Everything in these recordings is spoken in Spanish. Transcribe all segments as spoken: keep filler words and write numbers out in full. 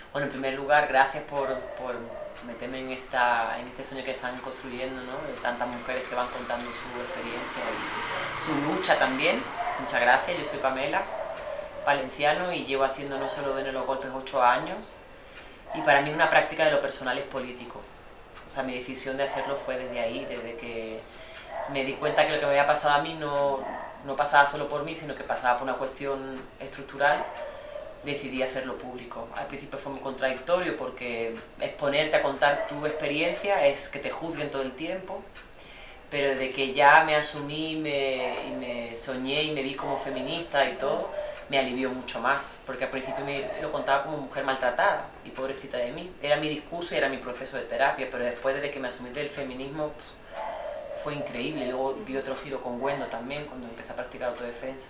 Bueno, en primer lugar, gracias por, por meterme en, esta, en este sueño que están construyendo, ¿no? De tantas mujeres que van contando su experiencia y su lucha también. Muchas gracias, yo soy Pamela, valenciano, y llevo haciendo No solo ven los golpes ocho años, y para mí es una práctica de lo personal es político. O sea, mi decisión de hacerlo fue desde ahí, desde que me di cuenta que lo que me había pasado a mí no, no pasaba solo por mí, sino que pasaba por una cuestión estructural. Decidí hacerlo público. Al principio fue muy contradictorio porque exponerte a contar tu experiencia es que te juzguen todo el tiempo, pero desde que ya me asumí me, y me soñé y me vi como feminista y todo, me alivió mucho más, porque al principio me lo contaba como mujer maltratada y pobrecita de mí. Era mi discurso y era mi proceso de terapia, pero después, desde que me asumí del feminismo, fue increíble. Luego di otro giro con Gwendo también, cuando empecé a practicar autodefensa.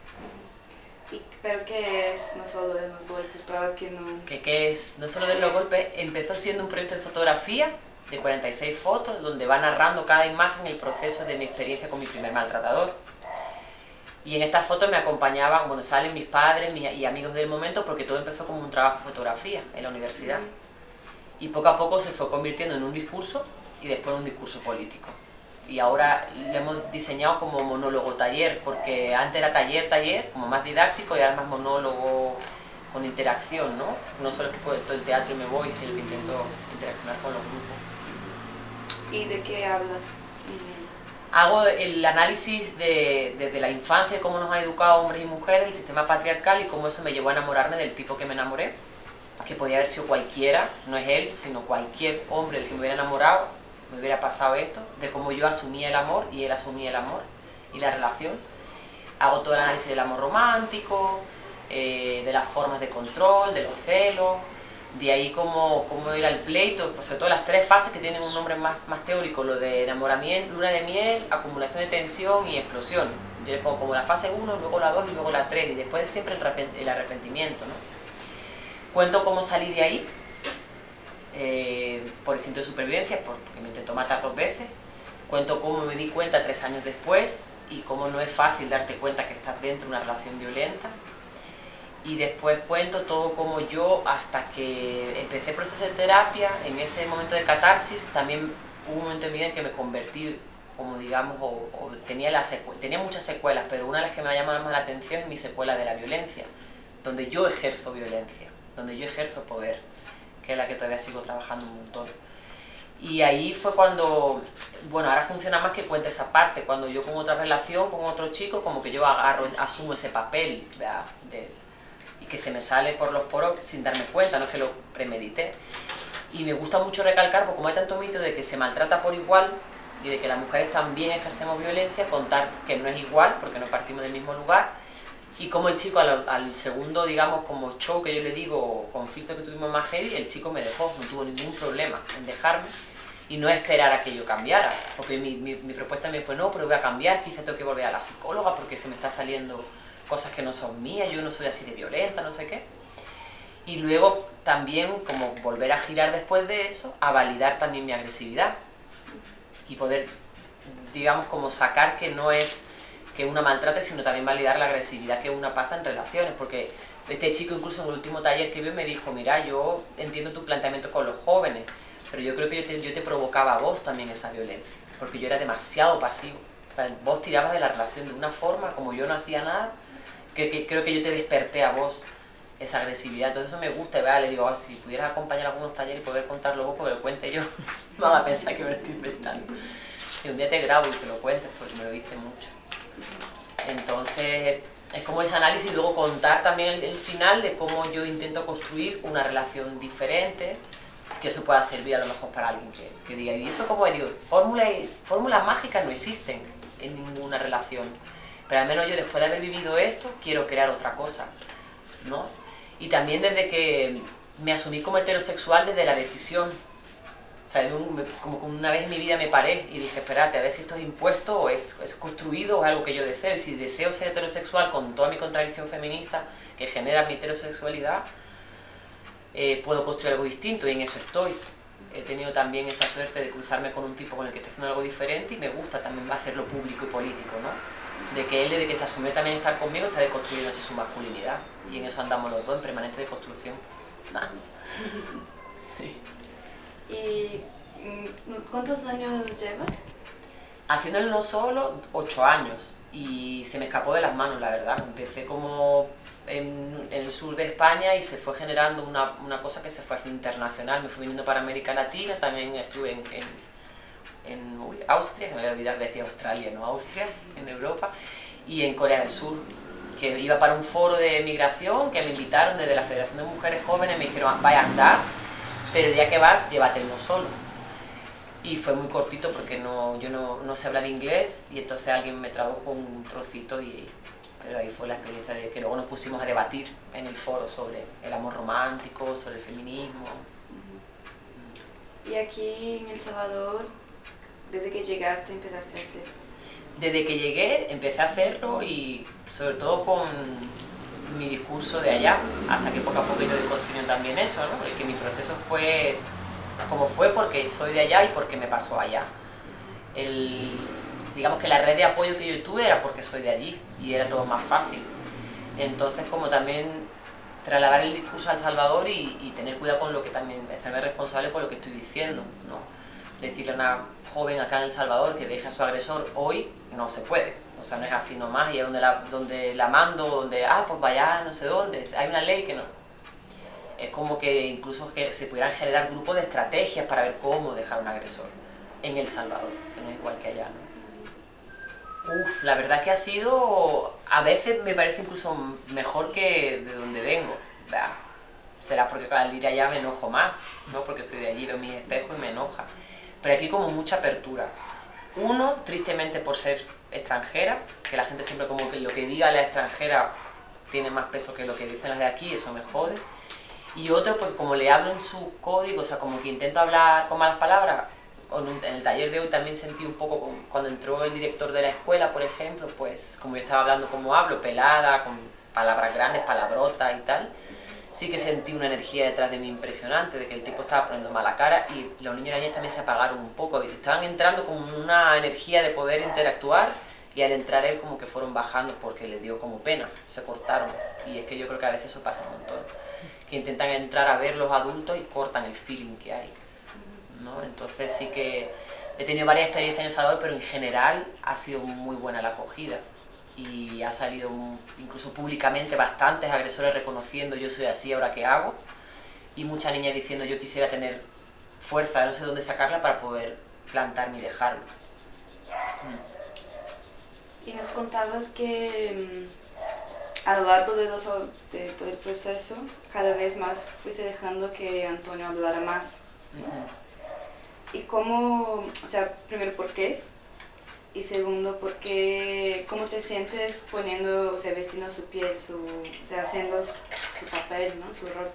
¿Pero qué es No solo de los golpes? Para que no... ¿Qué, qué es? No solo de los golpes, empezó siendo un proyecto de fotografía de cuarenta y seis fotos, donde va narrando cada imagen el proceso de mi experiencia con mi primer maltratador. Y en estas fotos me acompañaban, bueno, salen mis padres mis, y amigos del momento, porque todo empezó como un trabajo de fotografía en la universidad. Y poco a poco se fue convirtiendo en un discurso y después en un discurso político. Y ahora lo hemos diseñado como monólogo taller, porque antes era taller, taller, como más didáctico, y ahora más monólogo con interacción, ¿no? No solo es que todo el teatro y me voy, sino que intento interaccionar con los grupos. ¿Y de qué hablas? Hago el análisis de, desde la infancia, de cómo nos ha educado hombres y mujeres, el sistema patriarcal, y cómo eso me llevó a enamorarme del tipo que me enamoré, que podía haber sido cualquiera, no es él, sino cualquier hombre del que me hubiera enamorado. Me hubiera pasado esto, de cómo yo asumía el amor y él asumía el amor y la relación. Hago todo el análisis del amor romántico, eh, de las formas de control, de los celos, de ahí cómo, cómo era el pleito, pues sobre todo las tres fases que tienen un nombre más, más teórico, lo de enamoramiento, luna de miel, acumulación de tensión y explosión. Yo les pongo como la fase uno, luego la dos y luego la tres, y después siempre el arrepentimiento, ¿no? Cuento cómo salí de ahí, Eh, por instinto de supervivencia, porque me intentó matar dos veces. Cuento cómo me di cuenta tres años después y cómo no es fácil darte cuenta que estás dentro de una relación violenta. Y después cuento todo cómo yo, hasta que empecé el proceso de terapia, en ese momento de catarsis, también hubo un momento en mi vida en que me convertí, como digamos, o, o tenía, la tenía muchas secuelas, pero una de las que me ha llamado más la atención es mi secuela de la violencia, donde yo ejerzo violencia, donde yo ejerzo poder, que es la que todavía sigo trabajando un montón. Y ahí fue cuando, bueno, ahora funciona más que cuente esa parte, cuando yo con otra relación, con otro chico, como que yo agarro, asumo ese papel, ¿verdad? De, y que se me sale por los poros sin darme cuenta, no es que lo premedité. Y me gusta mucho recalcar, porque como hay tanto mito de que se maltrata por igual, y de que las mujeres también ejercemos violencia, contar que no es igual, porque no partimos del mismo lugar, y como el chico al, al segundo, digamos, como show que yo le digo, conflicto que tuvimos más heavy, el chico me dejó, no tuvo ningún problema en dejarme y no esperar a que yo cambiara, porque mi, mi, mi propuesta también fue, no, pero voy a cambiar, quizás tengo que volver a la psicóloga porque se me está saliendo cosas que no son mías, yo no soy así de violenta, no sé qué. Y luego también como volver a girar después de eso, a validar también mi agresividad y poder, digamos, como sacar que no es que una maltrate, sino también validar la agresividad que una pasa en relaciones, porque este chico incluso en el último taller que vio me dijo, mira, yo entiendo tu planteamiento con los jóvenes, pero yo creo que yo te, yo te provocaba a vos también esa violencia, porque yo era demasiado pasivo, o sea, vos tirabas de la relación de una forma, como yo no hacía nada, que, que creo que yo te desperté a vos esa agresividad, entonces eso me gusta, y ¿verdad? Le digo, oh, si pudieras acompañar a algunos talleres y poder contarlo vos, porque lo cuente yo, no van a pensar que me lo estoy inventando, y un día te grabo y que lo cuentes, porque me lo dice mucho. Entonces es como ese análisis y luego contar también el, el final de cómo yo intento construir una relación diferente, que eso pueda servir a lo mejor para alguien que, que diga, y eso como digo, fórmulas fórmulas mágicas no existen en ninguna relación, pero al menos yo después de haber vivido esto quiero crear otra cosa, ¿no? Y también desde que me asumí como heterosexual desde la decisión. O sea, como que una vez en mi vida me paré y dije, espérate, a ver si esto es impuesto o es, es construido o es algo que yo deseo. Y si deseo ser heterosexual con toda mi contradicción feminista que genera mi heterosexualidad, eh, puedo construir algo distinto y en eso estoy. He tenido también esa suerte de cruzarme con un tipo con el que estoy haciendo algo diferente y me gusta también hacerlo público y político, ¿no? De que él, desde que se asumió también estar conmigo, está deconstruyendo su masculinidad. Y en eso andamos los dos, en permanente deconstrucción. Sí. ¿Y mm, cuántos años llevas? Haciéndolo no solo, ocho años, y se me escapó de las manos, la verdad. Empecé como en, en el sur de España y se fue generando una, una cosa que se fue haciendo internacional. Me fui viniendo para América Latina, también estuve en, en, en uy, Austria, que me había olvidado que decía Australia, no Austria, en Europa, y en Corea del Sur, que iba para un foro de migración que me invitaron desde la Federación de Mujeres Jóvenes, me dijeron, vaya a andar, pero ya que vas, llévatelo solo. Y fue muy cortito porque no, yo no, no sé hablar inglés y entonces alguien me tradujo un trocito y pero ahí fue la experiencia de que luego nos pusimos a debatir en el foro sobre el amor romántico, sobre el feminismo. ¿Y aquí en El Salvador, desde que llegaste, empezaste a hacer? Desde que llegué empecé a hacerlo y sobre todo con mi discurso de allá, hasta que poco a poco he ido construyendo también eso, ¿no? El que mi proceso fue como fue porque soy de allá y porque me pasó allá. El, digamos que la red de apoyo que yo tuve era porque soy de allí y era todo más fácil. Entonces como también trasladar el discurso a El Salvador y, y tener cuidado con lo que también, hacerme responsable con lo que estoy diciendo, ¿no? Decirle a una joven acá en El Salvador que deje a su agresor hoy no se puede, o sea, no es así nomás, y es donde la, donde la mando, donde, ah, pues vaya no sé dónde, hay una ley que no. Es como que incluso que se pudieran generar grupos de estrategias para ver cómo dejar a un agresor en El Salvador, que no es igual que allá, ¿no? Uf, la verdad que ha sido, a veces me parece incluso mejor que de donde vengo. Bah, será porque al ir allá me enojo más, ¿no? Porque soy de allí, veo mis espejos y me enoja. Pero aquí como mucha apertura. Uno, tristemente por ser extranjera, que la gente siempre como que lo que diga la extranjera tiene más peso que lo que dicen las de aquí, eso me jode. Y otro, pues como le hablo en su código, o sea, como que intento hablar con malas palabras, o en el taller de hoy también sentí un poco, con, cuando entró el director de la escuela, por ejemplo, pues como yo estaba hablando como hablo, pelada, con palabras grandes, palabrotas y tal, sí que sentí una energía detrás de mí impresionante, de que el tipo estaba poniendo mala cara y los niños y las niñas también se apagaron un poco, y estaban entrando como una energía de poder interactuar y al entrar él como que fueron bajando porque les dio como pena, se cortaron, y es que yo creo que a veces eso pasa un montón. Que intentan entrar a ver los adultos y cortan el feeling que hay, ¿no? Entonces sí que he tenido varias experiencias en El Salvador, pero en general ha sido muy buena la acogida y ha salido incluso públicamente bastantes agresores reconociendo yo soy así, ahora qué hago, y muchas niñas diciendo yo quisiera tener fuerza, no sé dónde sacarla para poder plantarme y dejarlo. Mm. Y nos contabas que a lo largo de, los, de todo el proceso, cada vez más fuiste dejando que Antonio hablara más. Uh-huh. Y cómo, o sea, primero, ¿por qué? Y segundo, ¿por qué, cómo te sientes poniendo, o sea, vestiendo su piel, su, o sea, haciendo su, su papel, ¿no? Su rol?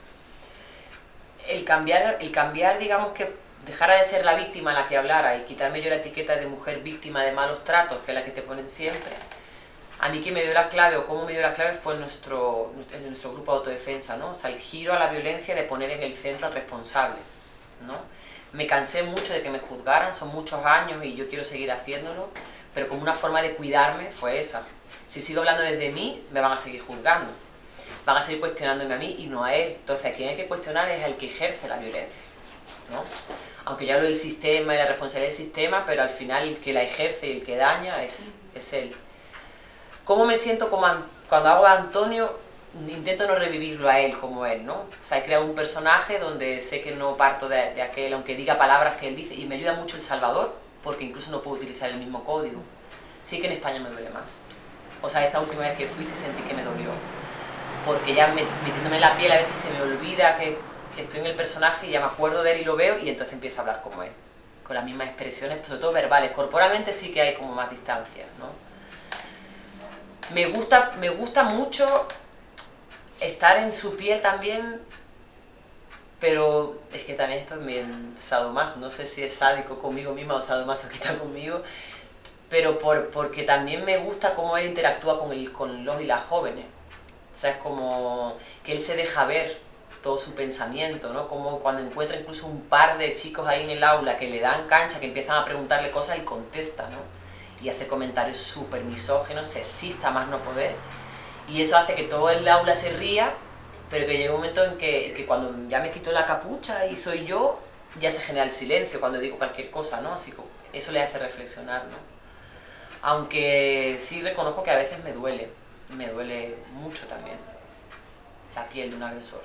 El cambiar, el cambiar, digamos que dejara de ser la víctima la que hablara y quitarme yo la etiqueta de mujer víctima de malos tratos, que es la que te ponen siempre. A mí que me dio la clave, o cómo me dio la clave, fue nuestro, en nuestro grupo de autodefensa, ¿no? O sea, el giro a la violencia de poner en el centro al responsable, ¿no? Me cansé mucho de que me juzgaran, son muchos años y yo quiero seguir haciéndolo, pero como una forma de cuidarme fue esa. Si sigo hablando desde mí, me van a seguir juzgando, van a seguir cuestionándome a mí y no a él. Entonces, a quien hay que cuestionar es el que ejerce la violencia, ¿no? Aunque ya hablo del sistema y la responsabilidad del sistema, pero al final el que la ejerce y el que daña es, es él. ¿Cómo me siento como an cuando hago a Antonio? Intento no revivirlo a él como él, ¿no? O sea, he creado un personaje donde sé que no parto de, de aquel, aunque diga palabras que él dice, y me ayuda mucho El Salvador, porque incluso no puedo utilizar el mismo código. Sí que en España me duele más. O sea, esta última vez que fui sí sentí que me dolió, porque ya me, metiéndome en la piel a veces se me olvida que, que estoy en el personaje y ya me acuerdo de él y lo veo, y entonces empiezo a hablar como él, con las mismas expresiones, sobre todo verbales. Corporalmente sí que hay como más distancia, ¿no? Me gusta, me gusta mucho estar en su piel también, pero es que también esto es bien sadomaso, no sé si es sádico conmigo misma o sadomasoquista conmigo, pero por, porque también me gusta cómo él interactúa con, el, con los y las jóvenes. O sea, es como que él se deja ver todo su pensamiento, ¿no? Como cuando encuentra incluso un par de chicos ahí en el aula que le dan cancha, que empiezan a preguntarle cosas y contesta, ¿no? Y hace comentarios súper misóginos, sexistas más no poder, y eso hace que todo el aula se ría pero que llega un momento en que, que cuando ya me quito la capucha y soy yo, ya se genera el silencio cuando digo cualquier cosa, ¿no? Así que eso le hace reflexionar, ¿no? Aunque sí reconozco que a veces me duele, me duele mucho también la piel de un agresor.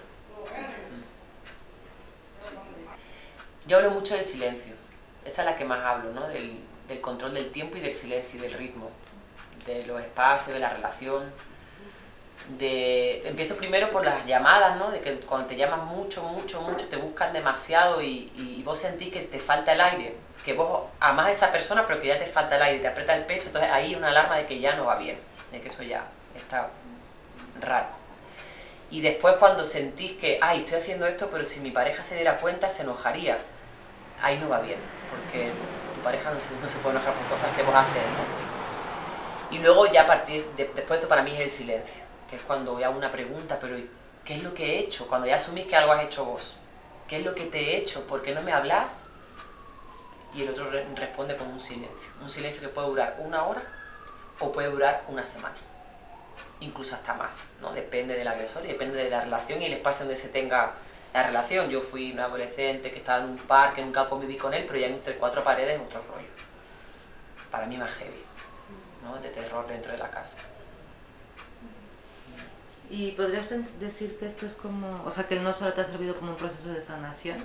Yo hablo mucho del silencio, esa es la que más hablo, ¿no? Del, del control del tiempo y del silencio y del ritmo, de los espacios, de la relación. De, empiezo primero por las llamadas, ¿no? De que cuando te llaman mucho, mucho, mucho, te buscan demasiado y, y vos sentís que te falta el aire, que vos amás a esa persona pero que ya te falta el aire, te aprieta el pecho, entonces ahí hay una alarma de que ya no va bien, de que eso ya está raro. Y después cuando sentís que, ay, estoy haciendo esto, pero si mi pareja se diera cuenta se enojaría, ahí no va bien, porque tu pareja no se, no se puede enojar por cosas que vos haces, ¿no? Y luego ya partís, de, después de esto para mí es el silencio, que es cuando hago una pregunta, pero ¿qué es lo que he hecho? Cuando ya asumís que algo has hecho vos, ¿qué es lo que te he hecho? ¿Por qué no me hablas? Y el otro re responde con un silencio, un silencio que puede durar una hora o puede durar una semana, incluso hasta más, ¿no? Depende del agresor y depende de la relación y el espacio donde se tenga la relación. Yo fui una adolescente que estaba en un parque, nunca conviví con él, pero ya entre cuatro paredes otro rollo, para mí más heavy, ¿no? De terror dentro de la casa. ¿Y podrías decir que esto es como, o sea, que el no solo te ha servido como un proceso de sanación?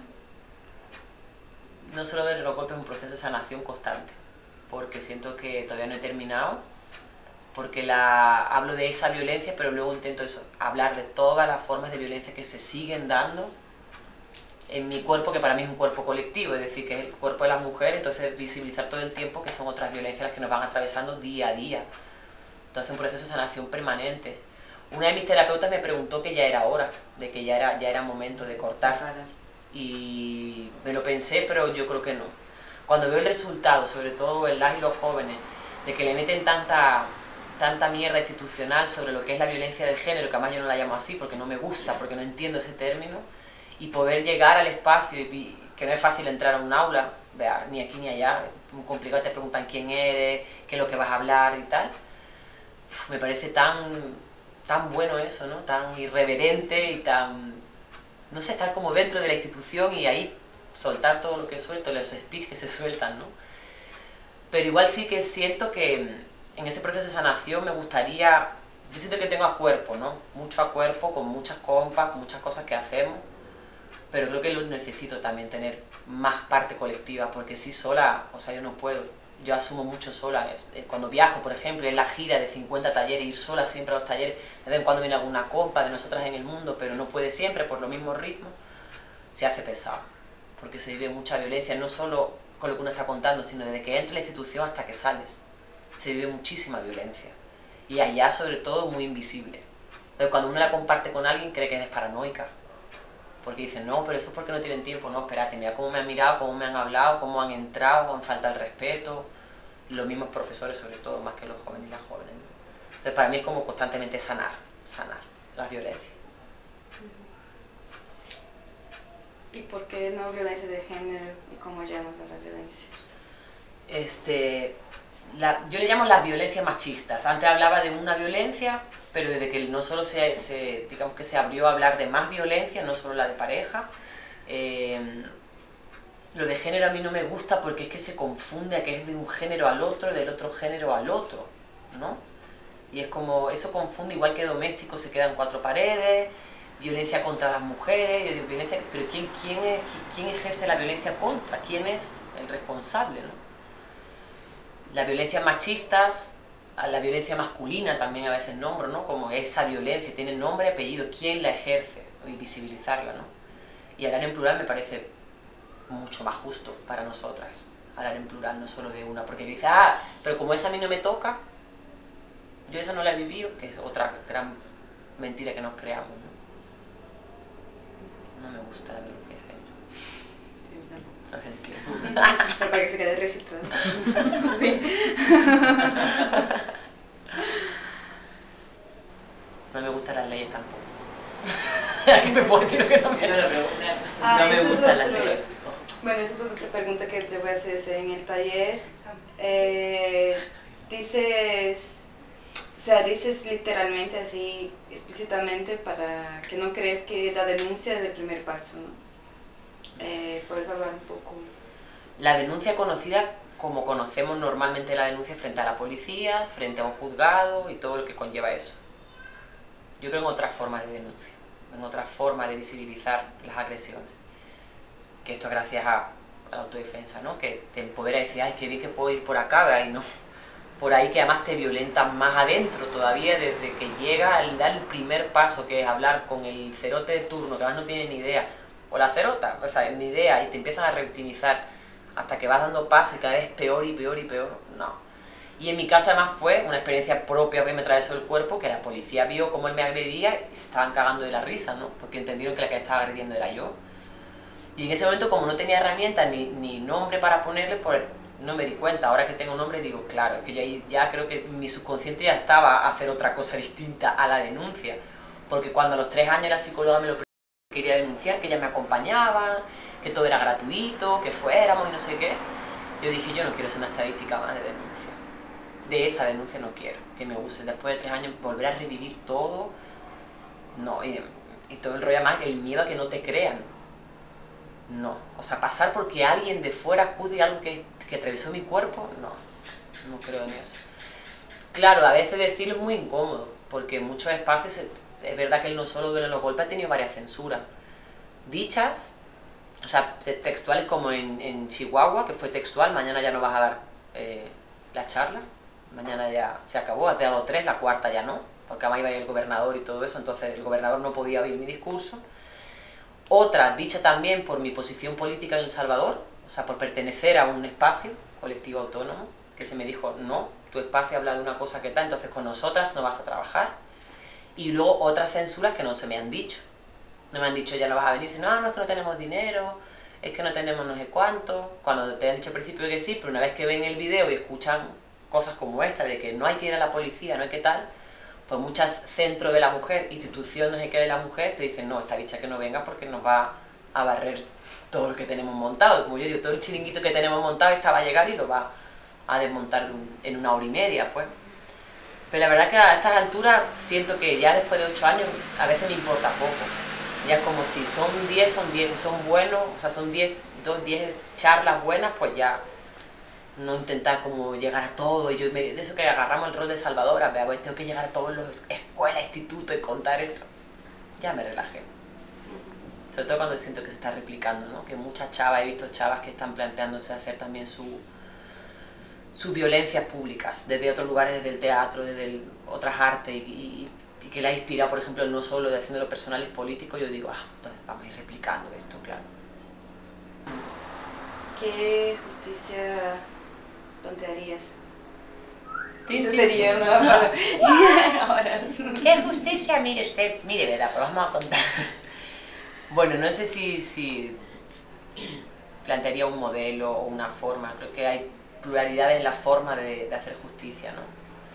No solo ver los golpes es un proceso de sanación constante, porque siento que todavía no he terminado, porque la, hablo de esa violencia, pero luego intento eso, hablar de todas las formas de violencia que se siguen dando en mi cuerpo, que para mí es un cuerpo colectivo, es decir, que es el cuerpo de las mujeres, entonces visibilizar todo el tiempo que son otras violencias las que nos van atravesando día a día. Entonces un proceso de sanación permanente. Una de mis terapeutas me preguntó que ya era hora, de que ya era, ya era momento de cortar. Y me lo pensé, pero yo creo que no. Cuando veo el resultado, sobre todo en las y los jóvenes, de que le meten tanta, tanta mierda institucional sobre lo que es la violencia de género, que además yo no la llamo así porque no me gusta, porque no entiendo ese término, y poder llegar al espacio, y que no es fácil entrar a un aula, vea, ni aquí ni allá, es muy complicado, te preguntan quién eres, qué es lo que vas a hablar y tal. Uf, me parece tan... tan bueno eso, ¿no? Tan irreverente y tan, no sé, estar como dentro de la institución y ahí soltar todo lo que suelto, los speech que se sueltan, ¿no? Pero igual sí que siento que en ese proceso de sanación me gustaría, yo siento que tengo a cuerpo, ¿no? Mucho a cuerpo, con muchas compas, con muchas cosas que hacemos, pero creo que lo necesito también tener más parte colectiva, porque sí sola, o sea, yo no puedo. Yo asumo mucho sola, cuando viajo, por ejemplo, en la gira de cincuenta talleres, ir sola siempre a los talleres, de vez en cuando viene alguna compa de nosotras en el mundo, pero no puede siempre por los mismos ritmos, se hace pesado, porque se vive mucha violencia, no solo con lo que uno está contando, sino desde que entra en la institución hasta que sales, se vive muchísima violencia, y allá sobre todo muy invisible. Entonces cuando uno la comparte con alguien cree que eres paranoica, porque dicen, no, pero eso es porque no tienen tiempo. No, espérate, mira cómo me han mirado, cómo me han hablado, cómo han entrado, han falta el respeto. Los mismos profesores, sobre todo, más que los jóvenes y las jóvenes. Entonces, para mí es como constantemente sanar, sanar las violencias. ¿Y por qué no violencia de género y cómo llamas a la violencia? Este, la, yo le llamo las violencias machistas. Antes hablaba de una violencia, pero desde que no solo se, se, digamos que se abrió a hablar de más violencia, no solo la de pareja, eh, lo de género a mí no me gusta porque es que se confunde a que es de un género al otro, del otro género al otro, ¿no? Y es como, eso confunde, igual que doméstico se quedan cuatro paredes, violencia contra las mujeres, yo digo, violencia, pero ¿quién, quién, es, ¿quién ejerce la violencia contra? ¿Quién es el responsable, no? Las violencias machistas, a la violencia masculina también a veces nombro, ¿no? Como esa violencia, tiene nombre, apellido, quién la ejerce, y visibilizarla, ¿no? Y hablar en plural me parece mucho más justo para nosotras, hablar en plural, no solo de una, porque yo dice, ah, pero como esa a mí no me toca, yo esa no la he vivido, que es otra gran mentira que nos creamos, ¿no? No me gusta la violencia de género. No entiendo. Pero para que se quede registrado. Sí. No me gustan las leyes tampoco. Aquí me puedo decir que no me, no, ah, no me gustan las leyes. Bueno, esa es otra pregunta que te voy a hacer en el taller. Eh, dices, sea, dices literalmente así, explícitamente, para que no crees que la denuncia es el primer paso, ¿no? Eh, ¿Puedes hablar un poco? La denuncia conocida como conocemos normalmente la denuncia frente a la policía, frente a un juzgado y todo lo que conlleva eso. Yo creo en otras formas de denuncia, en otras formas de visibilizar las agresiones. Que esto es gracias a, a la autodefensa, ¿no? Que te empodera y decir, ay, qué bien que puedo ir por acá, y no. Por ahí que además te violentan más adentro todavía, desde que llega al dar el primer paso, que es hablar con el cerote de turno, que además no tiene ni idea, o la cerota, o sea, ni idea, y te empiezan a revictimizar hasta que vas dando paso y cada vez peor y peor y peor, no. Y en mi caso además fue una experiencia propia que me atravesó el cuerpo, que la policía vio cómo él me agredía y se estaban cagando de la risa, ¿no? Porque entendieron que la que estaba agrediendo era yo. Y en ese momento, como no tenía herramientas ni, ni nombre para ponerle, pues no me di cuenta. Ahora que tengo nombre digo, claro, es que yo ya creo que mi subconsciente ya estaba a hacer otra cosa distinta a la denuncia. Porque cuando a los tres años la psicóloga me lo quería denunciar, que ella me acompañaba, que todo era gratuito, que fuéramos y no sé qué, yo dije, yo no quiero ser una estadística más de denuncia. De esa denuncia no quiero, que me use. Después de tres años volver a revivir todo, no, y, y todo el rollo más, el miedo a que no te crean. No, o sea, pasar porque alguien de fuera juzgue algo que, que atravesó mi cuerpo, no, no creo en eso. Claro, a veces decirlo es muy incómodo, porque en muchos espacios es verdad que él no solo duele los golpes, ha tenido varias censuras. Dichas, o sea, textuales como en, en Chihuahua, que fue textual, mañana ya no vas a dar eh, la charla, mañana ya se acabó, has dado tres, la cuarta ya no, porque además iba a ir el gobernador y todo eso, entonces el gobernador no podía oír mi discurso. Otra, dicha también por mi posición política en El Salvador, o sea, por pertenecer a un espacio colectivo autónomo, que se me dijo, no, tu espacio habla de una cosa que tal, entonces con nosotras no vas a trabajar. Y luego otras censuras que no se me han dicho. No me han dicho, ya no vas a venir, no, no, es que no tenemos dinero, es que no tenemos no sé cuánto. Cuando te han dicho al principio que sí, pero una vez que ven el video y escuchan cosas como esta, de que no hay que ir a la policía, no hay que tal, pues muchas centros de la mujer, instituciones no sé qué de la mujer, te dicen, no, esta bicha que no venga porque nos va a barrer todo lo que tenemos montado. Como yo digo, todo el chiringuito que tenemos montado, esta va a llegar y lo va a desmontar de un, en una hora y media, pues. Pero la verdad que a estas alturas siento que ya después de ocho años a veces me importa poco. Ya es como si son diez, son diez, si son buenos, o sea, son diez, dos, diez charlas buenas, pues ya no intentar como llegar a todo. Y yo me, de eso que agarramos el rol de salvadora, vea, pues tengo que llegar a todas las escuelas, institutos y contar esto. Ya me relajé. Sobre todo cuando siento que se está replicando, ¿no? Que muchas chavas, he visto chavas que están planteándose hacer también su sus violencias públicas, desde otros lugares, desde el teatro, desde el, otras artes, y, y, y que le ha inspirado, por ejemplo, no solo de haciendo lo personal y político. Yo digo, ah, entonces vamos a ir replicando esto, claro. ¿Qué justicia plantearías? Eso sería una ahora. ¿Qué justicia? Mire usted, mire, verdad, pues vamos a contar. Bueno, no sé si, si plantearía un modelo o una forma, creo que hay pluralidades en la forma de, de hacer justicia, ¿no?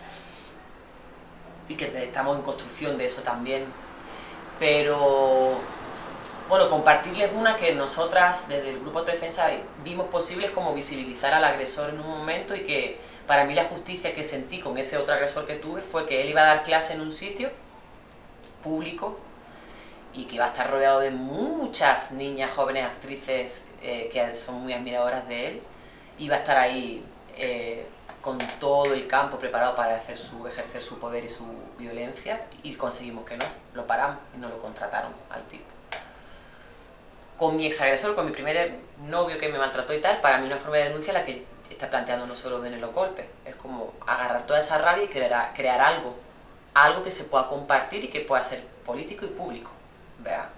Y que estamos en construcción de eso también. Pero, bueno, compartirles una que nosotras desde el Grupo Autodefensa vimos posibles, como visibilizar al agresor en un momento, y que para mí la justicia que sentí con ese otro agresor que tuve fue que él iba a dar clase en un sitio público y que iba a estar rodeado de muchas niñas, jóvenes actrices eh, que son muy admiradoras de él. Iba a estar ahí eh, con todo el campo preparado para hacer su, ejercer su poder y su violencia, y conseguimos que no, lo paramos y no lo contrataron al tipo. Con mi exagresor, con mi primer novio que me maltrató y tal, para mí una forma de denuncia la que está planteando no solo en los golpes, es como agarrar toda esa rabia y crear, crear algo, algo que se pueda compartir y que pueda ser político y público, ¿verdad?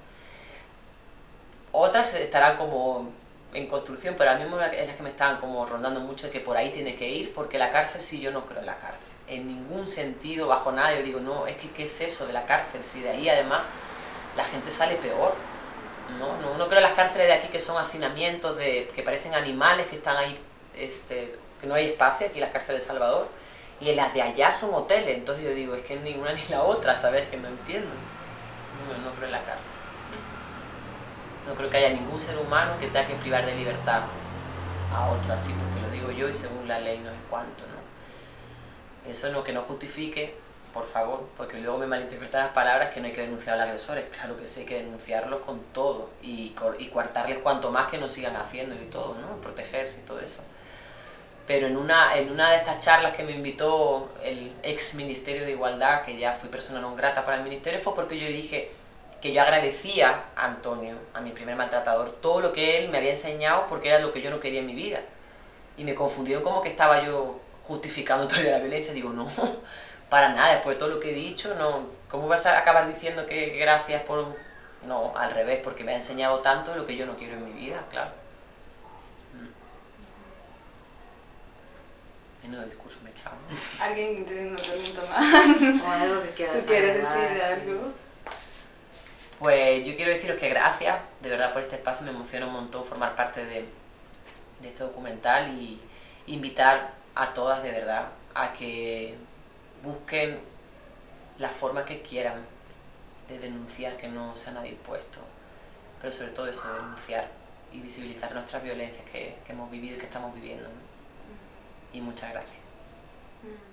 Otras estarán como en construcción, pero a mí es las que me estaban como rondando mucho, de que por ahí tiene que ir, porque la cárcel, sí, yo no creo en la cárcel, en ningún sentido, bajo nada. Yo digo, no, es que ¿qué es eso de la cárcel? Si de ahí además la gente sale peor, ¿no? No, no creo en las cárceles de aquí, que son hacinamientos, de, que parecen animales que están ahí, este, que no hay espacio, aquí en las cárceles de Salvador, y en las de allá son hoteles. Entonces yo digo, es que ni una ni la otra, ¿sabes? Que no entiendo. No, no creo en la cárcel. No creo que haya ningún ser humano que tenga que privar de libertad a otro así, porque lo digo yo y según la ley no es cuánto, ¿no? Eso no, que no justifique por favor, porque luego me malinterpretan las palabras que no hay que denunciar a los agresores. Claro que sí, hay que denunciarlos con todo y, y coartarles cuanto más que nos sigan haciendo y todo, ¿no? Protegerse y todo eso. Pero en una, en una de estas charlas que me invitó el ex Ministerio de Igualdad, que ya fui persona non grata para el Ministerio, fue porque yo le dije que yo agradecía a Antonio, a mi primer maltratador, todo lo que él me había enseñado porque era lo que yo no quería en mi vida. Y me confundieron como que estaba yo justificando todavía la violencia. Digo, no, para nada, después de todo lo que he dicho, no. ¿Cómo vas a acabar diciendo que gracias por...? No, al revés, porque me ha enseñado tanto lo que yo no quiero en mi vida, claro. Menudo discurso me he echado. ¿Alguien tiene una pregunta más? O algo que quieras ¿Tú quieres agregar, decir sí. algo? Pues yo quiero deciros que gracias, de verdad, por este espacio. Me emociona un montón formar parte de, de este documental y invitar a todas, de verdad, a que busquen la forma que quieran de denunciar, que no sea nadie impuesto, pero sobre todo eso, denunciar y visibilizar nuestras violencias que, que hemos vivido y que estamos viviendo, ¿no? Y muchas gracias.